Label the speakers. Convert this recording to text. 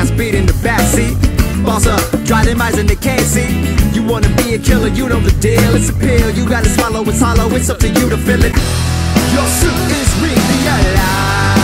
Speaker 1: fast beat in the backseat. Boss up, dry them eyes and they can't see. You wanna be a killer, you know the deal. It's a pill, you gotta swallow, it's hollow. It's up to you to fill it. Your suit is really alive.